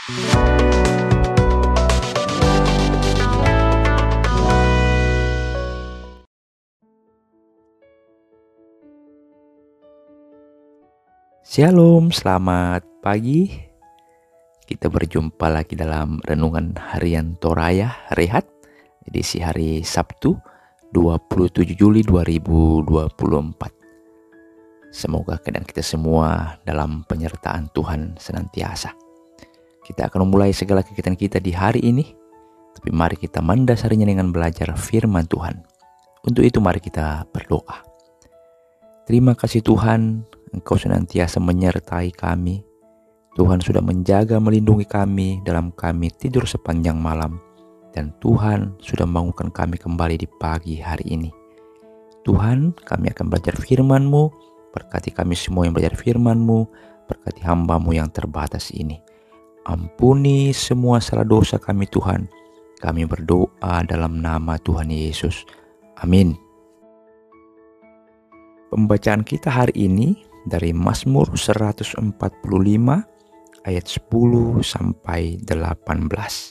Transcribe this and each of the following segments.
Shalom, selamat pagi. Kita berjumpa lagi dalam Renungan Harian Toraya Rehat, edisi hari Sabtu 27 Juli 2024. Semoga keadaan kita semua dalam penyertaan Tuhan senantiasa. Kita akan memulai segala kegiatan kita di hari ini, tapi mari kita mendasarinya dengan belajar firman Tuhan. Untuk itu mari kita berdoa. Terima kasih Tuhan, Engkau senantiasa menyertai kami. Tuhan sudah menjaga melindungi kami dalam kami tidur sepanjang malam. Dan Tuhan sudah membangunkan kami kembali di pagi hari ini. Tuhan, kami akan belajar firman-Mu. Berkati kami semua yang belajar firman-Mu. Berkati hamba-Mu yang terbatas ini. Ampuni semua salah dosa kami Tuhan. Kami berdoa dalam nama Tuhan Yesus. Amin. Pembacaan kita hari ini dari Mazmur 145 ayat 10 sampai 18.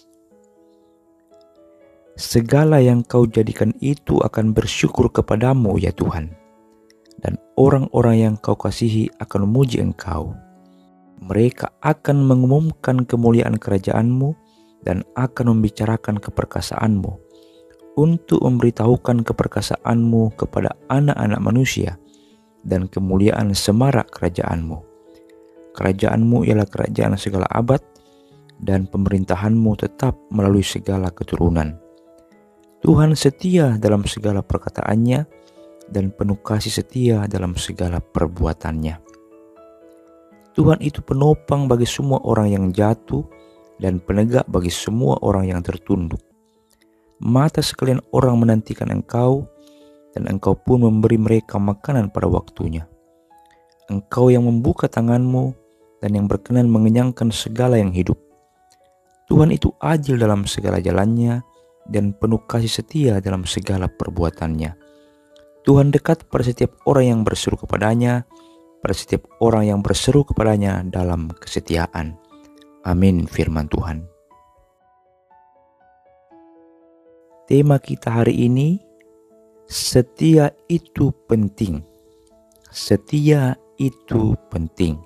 Segala yang Kau jadikan itu akan bersyukur kepadamu ya Tuhan, dan orang-orang yang Kau kasihi akan memuji Engkau. Mereka akan mengumumkan kemuliaan kerajaan-Mu dan akan membicarakan keperkasaan-Mu, untuk memberitahukan keperkasaan-Mu kepada anak-anak manusia dan kemuliaan semarak kerajaan-Mu. Kerajaan-Mu ialah kerajaan segala abad, dan pemerintahan-Mu tetap melalui segala keturunan. Tuhan setia dalam segala perkataannya, dan penuh kasih setia dalam segala perbuatannya. Tuhan itu penopang bagi semua orang yang jatuh, dan penegak bagi semua orang yang tertunduk. Mata sekalian orang menantikan Engkau, dan Engkau pun memberi mereka makanan pada waktunya. Engkau yang membuka tangan-Mu dan yang berkenan mengenyangkan segala yang hidup. Tuhan itu adil dalam segala jalannya dan penuh kasih setia dalam segala perbuatannya. Tuhan dekat pada setiap orang yang berseru kepadanya, pada setiap orang yang berseru kepadanya dalam kesetiaan. Amin. Firman Tuhan. Tema kita hari ini, setia itu penting. Setia itu penting.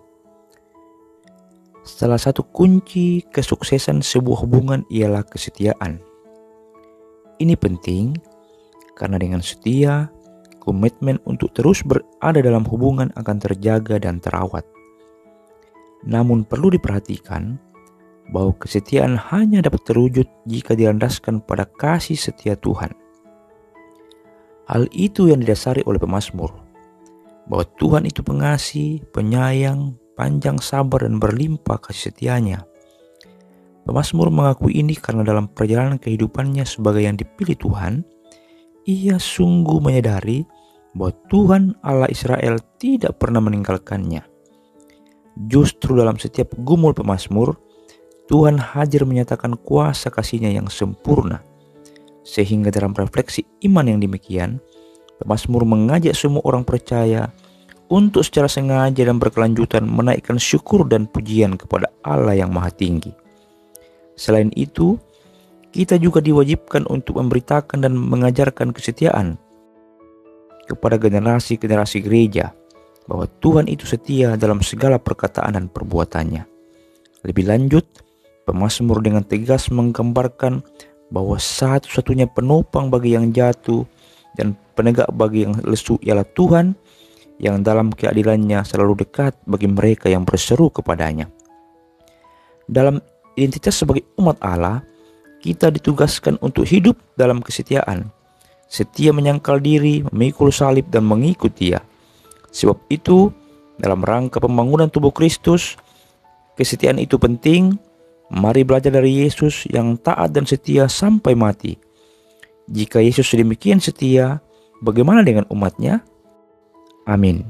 Salah satu kunci kesuksesan sebuah hubungan ialah kesetiaan. Ini penting karena dengan setia, komitmen untuk terus berada dalam hubungan akan terjaga dan terawat. Namun perlu diperhatikan bahwa kesetiaan hanya dapat terwujud jika dilandaskan pada kasih setia Tuhan. Hal itu yang didasari oleh pemazmur, bahwa Tuhan itu pengasih, penyayang, panjang sabar dan berlimpah kasih setianya. Pemazmur mengakui ini karena dalam perjalanan kehidupannya sebagai yang dipilih Tuhan, ia sungguh menyadari bahwa Tuhan Allah Israel tidak pernah meninggalkannya. Justru dalam setiap gumul pemazmur, Tuhan hadir menyatakan kuasa kasih-Nya yang sempurna. Sehingga dalam refleksi iman yang demikian, pemazmur mengajak semua orang percaya untuk secara sengaja dan berkelanjutan menaikkan syukur dan pujian kepada Allah yang Maha Tinggi. Selain itu, kita juga diwajibkan untuk memberitakan dan mengajarkan kesetiaan kepada generasi-generasi gereja, bahwa Tuhan itu setia dalam segala perkataan dan perbuatannya. Lebih lanjut, pemazmur dengan tegas menggambarkan bahwa satu-satunya penopang bagi yang jatuh dan penegak bagi yang lesu ialah Tuhan, yang dalam keadilannya selalu dekat bagi mereka yang berseru kepadanya. Dalam identitas sebagai umat Allah, kita ditugaskan untuk hidup dalam kesetiaan, setia menyangkal diri, memikul salib dan mengikut Dia. Sebab itu, dalam rangka pembangunan tubuh Kristus, kesetiaan itu penting. Mari belajar dari Yesus yang taat dan setia sampai mati. Jika Yesus sedemikian setia, bagaimana dengan umatnya? Amin.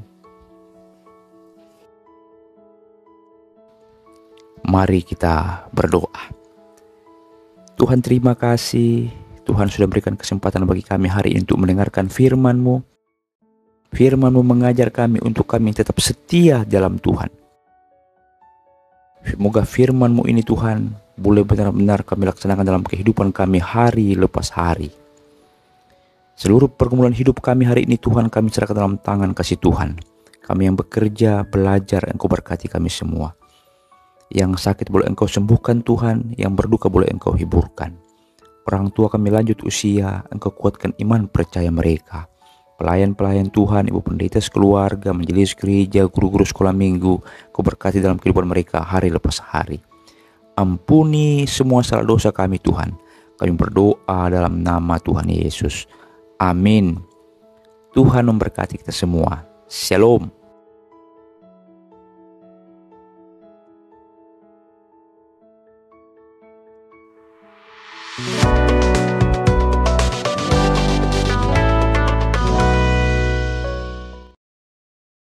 Mari kita berdoa. Tuhan, terima kasih. Tuhan sudah berikan kesempatan bagi kami hari ini untuk mendengarkan firman-Mu. Firman-Mu mengajar kami untuk kami tetap setia dalam Tuhan. Semoga firman-Mu ini Tuhan boleh benar-benar kami laksanakan dalam kehidupan kami hari lepas hari. Seluruh pergumulan hidup kami hari ini Tuhan kami serahkan dalam tangan kasih Tuhan. Kami yang bekerja, belajar, Engkau berkati kami semua. Yang sakit boleh Engkau sembuhkan Tuhan, yang berduka boleh Engkau hiburkan. Orang tua kami lanjut usia, Engkau kuatkan iman percaya mereka. Pelayan-pelayan Tuhan, ibu pendeta sekeluarga, majelis gereja, guru-guru sekolah minggu, Kau berkati dalam kehidupan mereka hari lepas hari. Ampuni semua salah dosa kami Tuhan. Kami berdoa dalam nama Tuhan Yesus. Amin. Tuhan memberkati kita semua. Shalom.